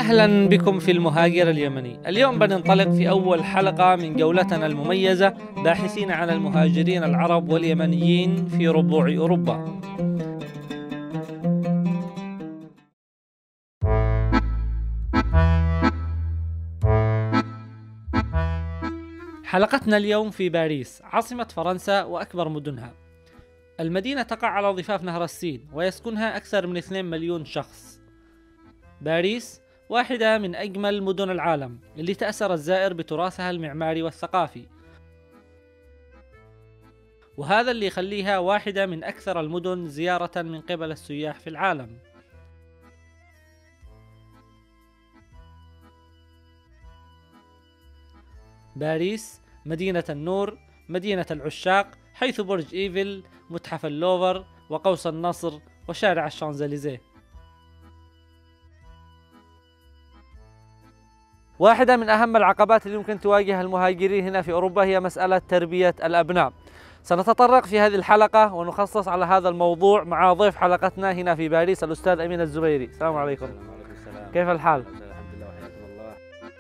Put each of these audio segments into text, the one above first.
أهلا بكم في المهاجر اليمني. اليوم بننطلق في أول حلقة من جولتنا المميزة باحثين عن المهاجرين العرب واليمنيين في ربوع أوروبا. حلقتنا اليوم في باريس، عاصمة فرنسا وأكبر مدنها. المدينة تقع على ضفاف نهر السين ويسكنها أكثر من 2 مليون شخص. باريس واحدة من أجمل مدن العالم اللي تأثر الزائر بتراثها المعماري والثقافي، وهذا اللي يخليها واحدة من أكثر المدن زيارة من قبل السياح في العالم. باريس مدينة النور، مدينة العشاق، حيث برج إيفل، متحف اللوفر وقوس النصر وشارع الشانزليزيه. واحدة من أهم العقبات اللي يمكن تواجه المهاجرين هنا في أوروبا هي مسألة تربية الأبناء. سنتطرق في هذه الحلقة ونخصص على هذا الموضوع مع ضيف حلقتنا هنا في باريس الأستاذ أمين الزبيري. السلام عليكم. السلام. كيف الحال؟ الحمد لله وحياكم الله.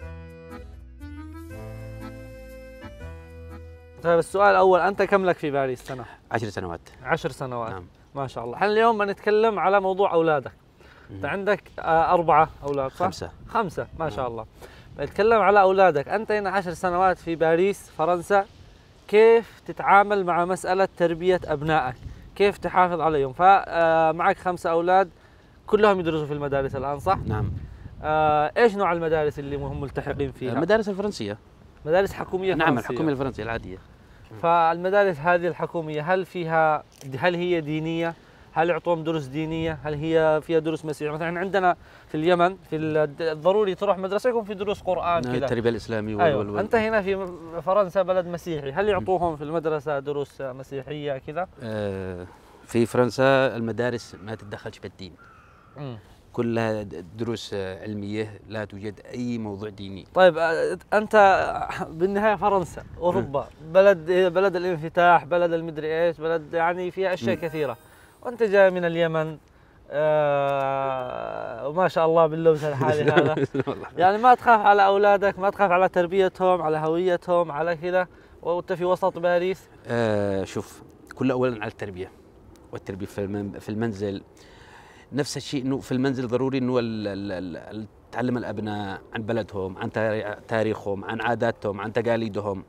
طيب السؤال الأول، أنت كم لك في باريس سنة؟ 10 سنوات. 10 سنوات. نعم. ما شاء الله. احنا اليوم بنتكلم على موضوع أولادك. أنت عندك 4 أولاد صح؟ 5. 5 ما شاء الله. بنتكلم على أولادك، أنت هنا 10 سنوات في باريس فرنسا، كيف تتعامل مع مسألة تربية أبنائك؟ كيف تحافظ عليهم؟ فمعك 5 أولاد كلهم يدرسوا في المدارس الآن صح؟ نعم. إيش نوع المدارس اللي هم ملتحقين فيها؟ المدارس الفرنسية. مدارس حكومية فرنسية. نعم، الحكومية الفرنسية العادية. فالمدارس هذه الحكومية هل هي دينية؟ هل يعطوهم دروس دينية؟ هل هي فيها دروس مسيحية؟ مثلا عندنا في اليمن الضروري تروح مدرسة يكون في دروس قرآن كذا. التربية الإسلامية أيوة. أنت هنا في فرنسا بلد مسيحي، هل يعطوهم في المدرسة دروس مسيحية كذا؟ في فرنسا المدارس ما تتدخلش بالدين. كلها دروس علمية، لا توجد أي موضوع ديني. طيب أنت بالنهاية فرنسا أوروبا بلد الانفتاح، بلد المدري إيش، بلد يعني فيها أشياء كثيرة، وأنت جاي من اليمن وما شاء الله باللبس الحالي هذا. يعني ما تخاف على أولادك؟ ما تخاف على تربيتهم، على هويتهم، على كذا وأنت في وسط باريس؟ شوف، كل أولا على التربية، والتربية في المنزل نفس الشيء. انه في المنزل ضروري انه تعلم الابناء عن بلدهم، عن تاريخهم، عن عاداتهم، عن تقاليدهم.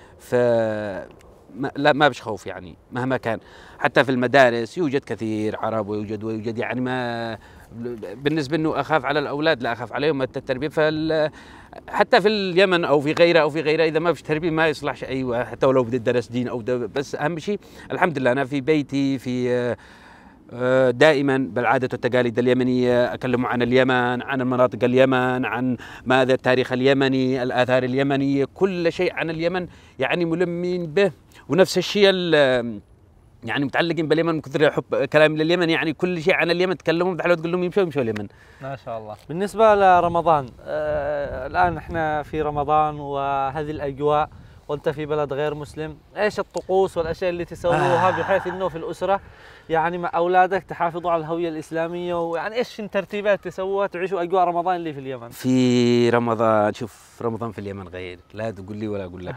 لا ما بش خوف يعني مهما كان. حتى في المدارس يوجد كثير عرب ويوجد يعني ما بالنسبه انه اخاف على الاولاد، لا اخاف عليهم التربيه. حتى في اليمن او في غيره اذا ما فيش تربيه ما يصلحش اي، حتى ولو بدي درس دين او بس اهم شيء الحمد لله انا في بيتي في دائما بالعادة والتقاليد اليمنية أكلم عن اليمن، عن المناطق اليمن، عن ماذا التاريخ اليمني، الآثار اليمنية، كل شيء عن اليمن يعني ملمين به. ونفس الشيء يعني متعلقين باليمن من كثر حب كلام لليمن، يعني كل شيء عن اليمن تكلموا بحاله تقول لهم يمشوا اليمن. ما شاء الله. بالنسبة لرمضان الآن احنا في رمضان وهذه الأجواء وانت في بلد غير مسلم، ايش الطقوس والاشياء اللي تسووها بحيث انه في الاسره يعني مع اولادك تحافظوا على الهويه الاسلاميه، ويعني ايش الترتيبات تسووها تعيشوا اجواء رمضان اللي في اليمن؟ في رمضان، شوف رمضان في اليمن غير، لا تقول لي ولا اقول لك.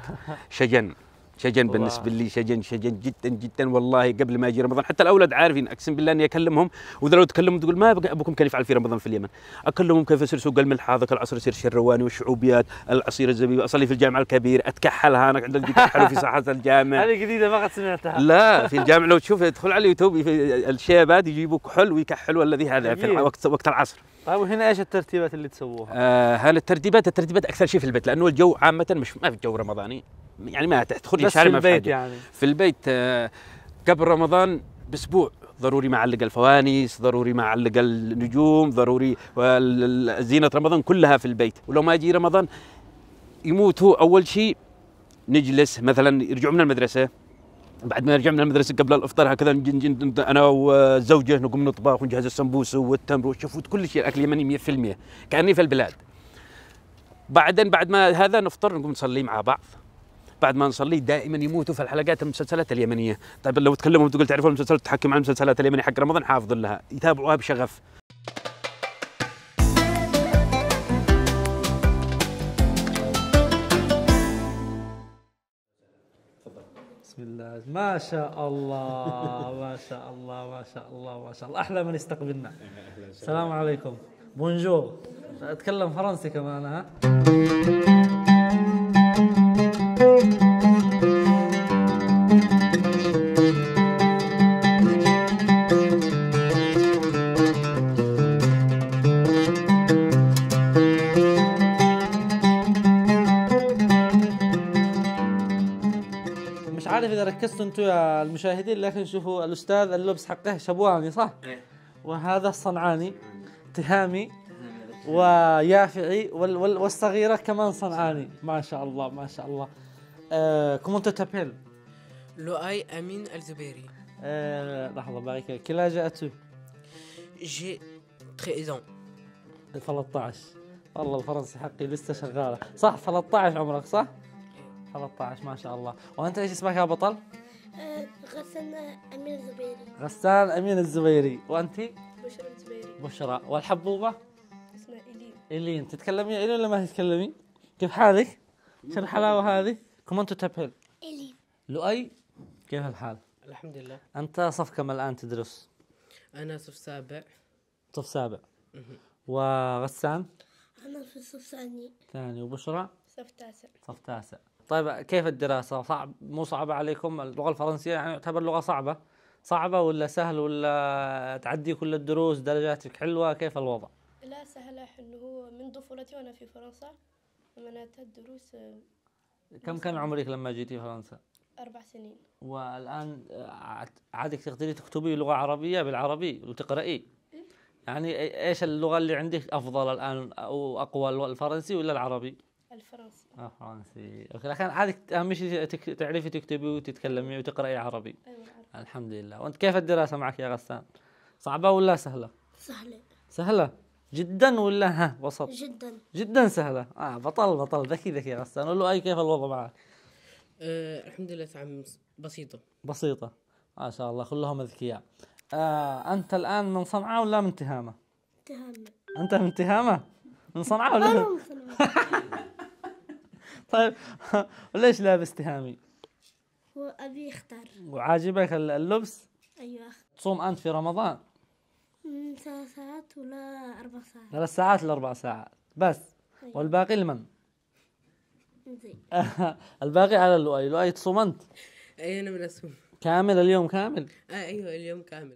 شجن بالنسبه لي، شجن جدا جدا والله. قبل ما يجي رمضان حتى الاولاد عارفين، اقسم بالله اني اكلمهم، واذا لو تكلموا تقول ما ابوكم كان يفعل في رمضان في اليمن. اكلمهم كيف يصير سوق الملح هذاك العصر يصير شرواني والشعوبيات، العصير الزبيب، اصلي في الجامع الكبير، اتكحل هناك عند الكحل في ساحه الجامع. هذه جديده ما قد سمعتها. لا في الجامع لو تشوف ادخل على اليوتيوب الشيبات يجيبوا كحل ويكحلوا الذي هذا في وقت العصر. طيب وهنا ايش الترتيبات اللي تسووها؟ هل الترتيبات اكثر شيء في البيت، لانه الجو عامه مش ما في جو رمضاني، يعني ما تدخلي الشارع ما في البيت يعني. في البيت قبل رمضان باسبوع ضروري معلق الفوانيس، ضروري معلق النجوم، ضروري زينه رمضان كلها في البيت. ولو ما يجي رمضان يموتوا اول شيء نجلس مثلا يرجعوا من المدرسه، بعد ما يرجع من المدرسه قبل الافطار هكذا انا والزوجه نقوم نطبخ ونجهز السمبوسه والتمر والشفوت كل شيء، الاكل يمني 100% كاني في البلاد. بعدين بعد ما هذا نفطر نقوم نصلي مع بعض. بعد ما نصلي دائما يموتوا في الحلقات المسلسلات اليمنيه. طيب لو تكلموا تقول تعرفوا المسلسلات تحكم عن المسلسلات اليمنيه حق رمضان، حافظ لها يتابعوها بشغف. بسم الله ما شاء الله ما شاء الله ما شاء الله ما شاء الله. أحلى من يستقبلنا. السلام عليكم. بونجور. أتكلم فرنسي كمان ها. مش عارف إذا ركزتوا أنتم يا المشاهدين، لكن شوفوا الأستاذ اللبس حقه شبواني صح؟ وهذا الصنعاني تهامي ويافعي والصغيرة كمان صنعاني. ما شاء الله ما شاء الله. كومون تابيل؟ لؤي أمين الزبيري. لحظة باقي كلا جاءتو؟ جي 13 ans. 13. والله الفرنسي حقي لسه شغالة صح. 13 عمرك صح؟ 13 ما شاء الله. وأنت إيش اسمك يا بطل؟ غسان أمين الزبيري. غسان أمين الزبيري. وأنت؟ بشرى الزبيري. بشرى. والحبوبة؟ اسمها إلين. إلين. تتكلمي إلين ولا ما تتكلمي؟ كيف حالك؟ شو الحلاوة هذه؟ كمان تتابعين؟ إلين. لؤي كيف الحال؟ الحمد لله. أنت صف كم الآن تدرس؟ أنا صف سابع. صف سابع. وغسان؟ أنا في الصف الثاني. ثاني. وبشرى؟ صف تاسع. صف تاسع. طيب كيف الدراسة؟ صعب مو صعبة عليكم؟ اللغة الفرنسية يعني تعتبر لغة صعبة؟ صعبة ولا سهل ولا تعدي كل الدروس درجاتك حلوة؟ كيف الوضع؟ لا سهلة إنه هو من طفولتي وأنا في فرنسا ومنعت الدروس. كم كان عمرك لما جيتي فرنسا؟ 4 سنين. والآن عادك تقدري تكتبي لغة عربية بالعربي وتقرأي؟ يعني ايش اللغة اللي عندك أفضل الآن أو أقوى، الفرنسي ولا العربي؟ الفرنسي. فرنسي. أوكي. لكن عادك أهم شيء تعرفي تكتبي وتتكلمي وتقرأي عربي. أيوة عارف. الحمد لله. وأنت كيف الدراسة معك يا غسان؟ صعبة ولا سهلة؟ سهلة. سهلة جدا ولا ها وسط؟ جدا. جدا سهلة. بطل ذكي يا غسان. قول له أي كيف الوضع معك؟ الحمد لله تعم بسيطة. بسيطة ما شاء الله كلهم أذكياء. أنت الآن من صنعاء ولا من تهامة؟ تهامة. أنت من تهامة؟ من صنعاء ولا من... طيب وليش لابس تهامي؟ وأبي يختار. وعاجبك اللبس؟ أيوة. تصوم أنت في رمضان؟ من 3 ساعات ولا 4 ساعات؟ 3 ساعات ل4 ساعات بس. أيوة. والباقي لمن؟ زين. الباقي على اللؤي. لؤي تصوم أنت؟ أي أنا من أسهم. كامل اليوم كامل؟ أيوة اليوم كامل.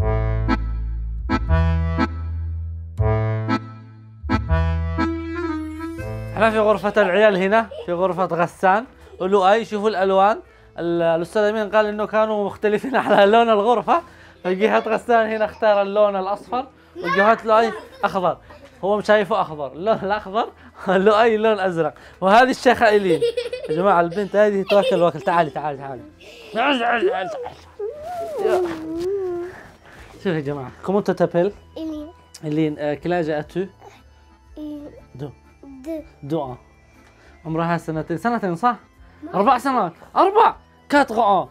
احنا في غرفة العيال هنا، في غرفة غسان ولؤي. شوفوا الألوان. الأستاذ أمين قال إنه كانوا مختلفين على لون الغرفة، فجهة غسان هنا اختار اللون الأصفر وجهة لؤي أخضر. هو شايفه أخضر، اللون الأخضر، لؤي اللون أزرق. وهذه الشيخة إلين. يا جماعة البنت هذه تواكل واكل. تعالي تعالي تعالي. تعالي. شوف يا جماعة. كومون تابيل؟ إلين. إلين. كلا جاءتو؟ دو. دو. عمرها سنتين صح؟ 4 سنوات. 4 4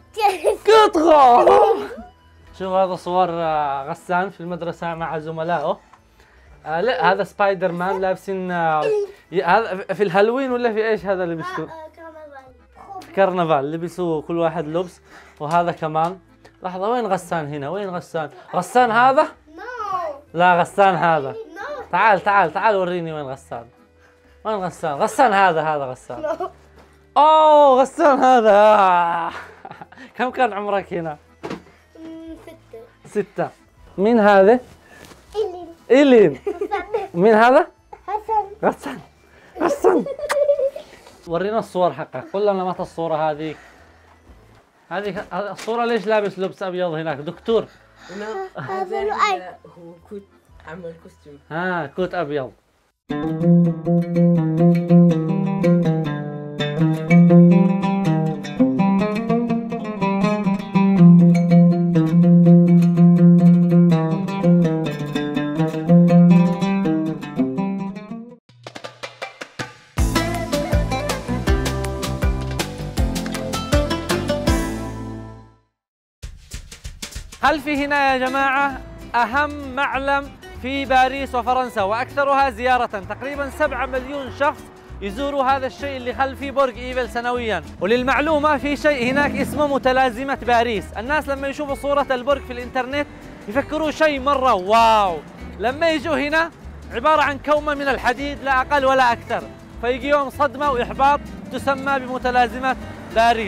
شوف هذا صور غسان في المدرسة مع زملائه. لا هذا سبايدر مان لابسين. هذا في الهالوين ولا في ايش هذا اللي بيسووه؟ كرنفال لبسوا كل واحد لبس. وهذا كمان. لحظة وين غسان هنا؟ وين غسان؟ غسان هذا؟ لا غسان هذا. تعال وريني وين غسان. وين غسان؟ غسان هذا غسان. اوه غسان هذا. كم كان عمرك هنا؟ 6. مين هذا؟ إلين. مين هذا؟ غسان. ورينا الصور حقك. قل لنا متى الصورة هذه الصورة. ليش لابس لبس أبيض هناك دكتور؟ هذا لؤي. هو كنت عمل كوستيوم. كوت أبيض. هل في هنا يا جماعة أهم معلم في باريس وفرنسا وأكثرها زيارة؟ تقريبا 7 مليون شخص يزوروا هذا الشيء اللي خلفي برج إيفل سنويا. وللمعلومة في شيء هناك اسمه متلازمة باريس. الناس لما يشوفوا صورة البرج في الإنترنت يفكروا شيء مرة واو، لما يجوا هنا عبارة عن كومة من الحديد لا أقل ولا أكثر، فيجيهم صدمة وإحباط تسمى بمتلازمة باريس.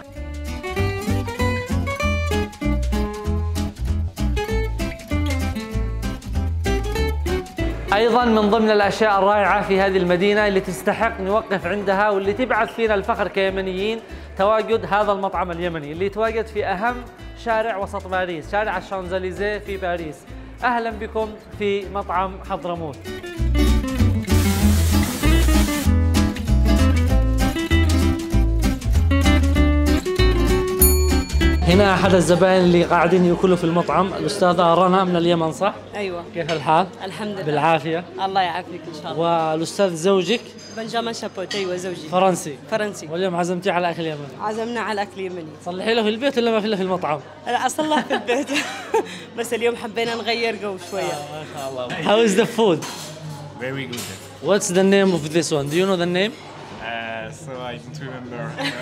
أيضاً من ضمن الأشياء الرائعة في هذه المدينة اللي تستحق نوقف عندها واللي تبعث فينا الفخر كيمنيين تواجد هذا المطعم اليمني اللي يتواجد في أهم شارع وسط باريس، شارع الشانزليزيه في باريس. أهلاً بكم في مطعم حضرموت. هنا أحد الزبائن اللي قاعدين يأكلوا في المطعم، الأستاذة رنا من اليمن صح؟ ايوه كيف الحال؟ الحمد لله بالعافية. الله يعافيك ان شاء الله. والأستاذ زوجك بنجامين شابوت. ايوه زوجي فرنسي. فرنسي. واليوم عزمتيه على أكل يمني. عزمنا على اكل يمني. صلحي له في البيت ولا ما في له في المطعم؟ لا اصلح في البيت بس اليوم حبينا نغير جو شويه. ما شاء الله. How is the food? Very good. What's the name of this one? Do you know the name? So I don't remember.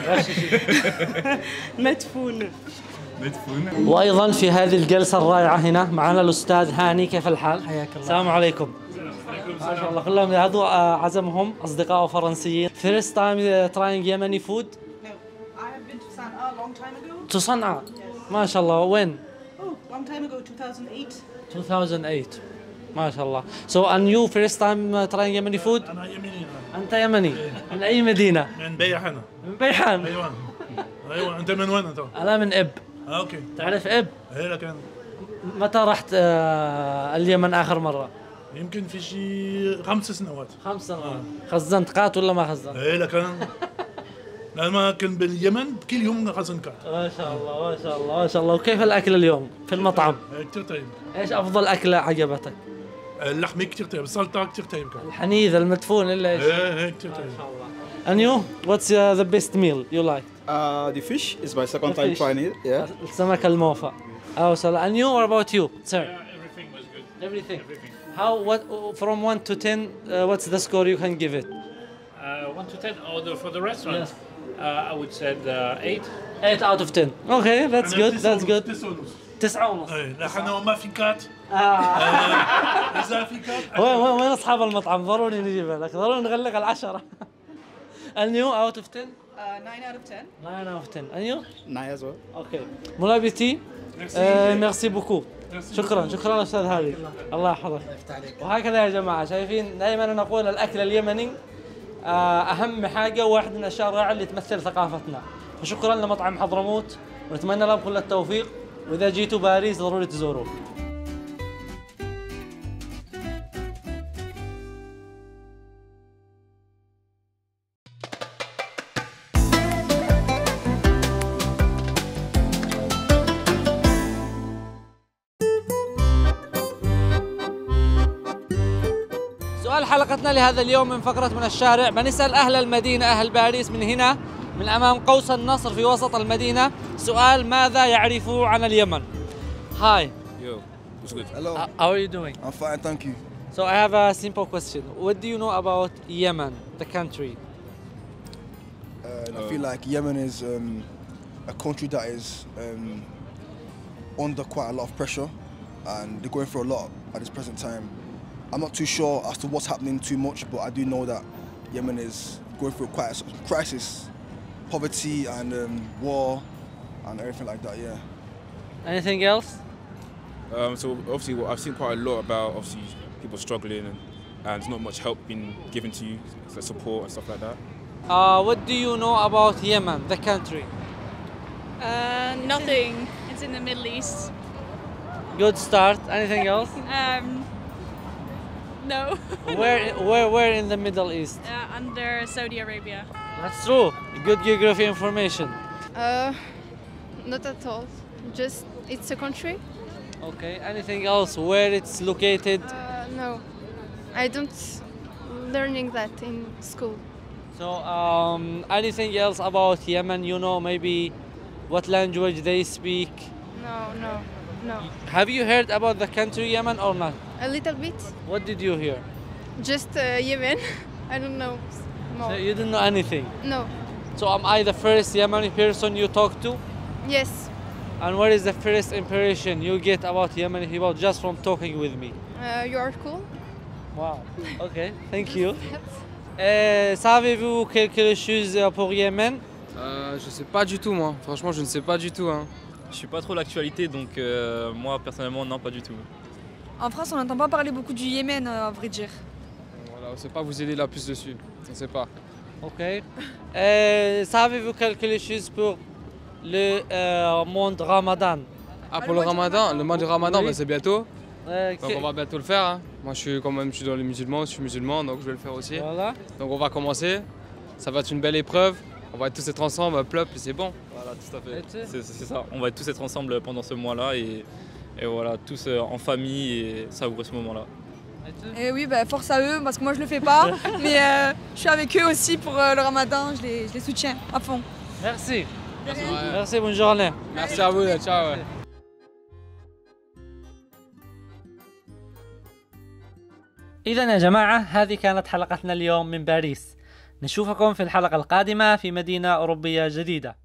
مدفون. مدفون. وأيضا في هذه الجلسة الرائعة هنا معنا الأستاذ هاني. كيف الحال؟ حياك الله. السلام عليكم. ما شاء الله كلهم هذو عزمهم أصدقاء فرنسيين. First time trying Yemeni food? No, I have been to Sana'a a long time ago. To Sana'a. ما شاء الله. When? Oh, long time ago, 2008. 2008. ما شاء الله. So and you first time trying Yemeni food? أنا يمني. أنت يمني. من أي مدينة؟ من بيحانة. من بيحان. أيوة أنت من وين أنت؟ أنا من إب. أوكي. تعرف إب؟ إيه لكن. متى رحت اليمن آخر مرة؟ يمكن في شيء 5 سنوات. 5 سنوات. خزنت قات ولا ما خزنت؟ إيه لكن. لما كنت باليمن كل يوم خزن كات. ما شاء الله ما شاء الله ما شاء الله. وكيف الأكل اليوم في المطعم؟ كثير طيب. إيش أفضل أكلة عجبتك؟ اللحمة كثير طيب، السلطة كثير طيب كان. الحنيذ المدفون إلا إيش؟ إيه كثير طيب. ما شاء الله. And you? What's the best meal you like? The fish is my second time fish. trying it. Yeah. السمك الموفى. Oh, so and you? What about you, sir? Everything was good. Everything. How? What? From 1 to 10, what's the score you can give it? 1 to 10. Oh, for the restaurant, Yes. I would say 8. 8 out of 10. Okay, that's good. That's good. 9 ونص. إيه نحن ما في كات. إذا في كات. وين أصحاب المطعم؟ ضروري نجيبها لك، ضروري نغلق ال10. And you out of 10? 9 out of 10. 9 out of 10. And you? 9 as well. Okay. Mon appétit. Merci beaucoup. شكرا أستاذ هادي. الله يحفظك. وهكذا يا جماعة شايفين دائما نقول الأكل اليمني أهم حاجة وواحد من الأشياء الرائعة اللي تمثل ثقافتنا. فشكرا لمطعم حضرموت ونتمنى لهم كل التوفيق، وإذا جيتوا باريس ضروري تزوروه. سؤال حلقتنا لهذا اليوم من فقرة من الشارع، بنسأل أهل المدينة أهل باريس من هنا من أمام قوس النصر في وسط المدينة سؤال: ماذا يعرفوا عن اليمن؟ Hi. Yo, what's good? Hello. How are you doing? I'm fine, thank you. So I have a simple question. What do you know about Yemen, the country? I feel like Yemen is a country that is under quite a lot of pressure, and they're going through a lot at this present time. I'm not too sure as to what's happening too much, but I do know that Yemen is going through quite a crisis, poverty and war and everything like that, yeah. Anything else? So obviously, I've seen quite a lot about obviously people struggling and there's not much help being given to you, like support and stuff like that. What do you know about Yemen, the country? Nothing. It's in the Middle East. Good start. Anything else? No. Where in the Middle East? Under Saudi Arabia. That's true. Good geography information. Not at all. Just it's a country. Okay. Anything else? Where it's located? No, I don't learning that in school. So, anything else about Yemen? You know, maybe what language they speak? No. Have you heard about the country Yemen or not? A little bit. What did you hear? Just Yemen. I don't know. No. So you didn't know anything? No. So am I the first Yemeni person you talk to? Yes. And what is the first impression you get about Yemeni people just from talking with me? You are cool. Wow. Okay, thank you. Savez-vous quelque chose pour Yémen? Je sais pas du tout moi, franchement je ne sais pas du tout. Hein. Je suis pas trop l'actualité donc moi personnellement non pas du tout. En France on n'entend pas parler beaucoup du Yémen à vrai dire. Voilà, on ne sait pas vous aider là plus dessus, on ne sait pas. Ok. Savez-vous quelque chose pour le monde Ramadan? Ah pour le Ramadan, le mois du Ramadan Oui. ben, c'est bientôt. Donc on va bientôt le faire. Hein. Moi je suis dans les musulmans, je suis musulman donc je vais le faire aussi. Voilà. Donc on va commencer, ça va être une belle épreuve, on va tous être ensemble, plop et c'est bon. Voilà tout à fait. C'est ça, on va tous être ensemble pendant ce mois-là et voilà, tous en famille et savourer ce moment-là. Et oui, bah, force à eux parce que moi je le fais pas, mais je suis avec eux aussi pour le Ramadan, je les soutiens à fond. Merci. Merci, bonne journée. Merci à vous, ciao. إذا يا جماعة هذه كانت حلقتنا اليوم من باريس. نشوفكم في الحلقة القادمة في مدينة أوروبية جديدة.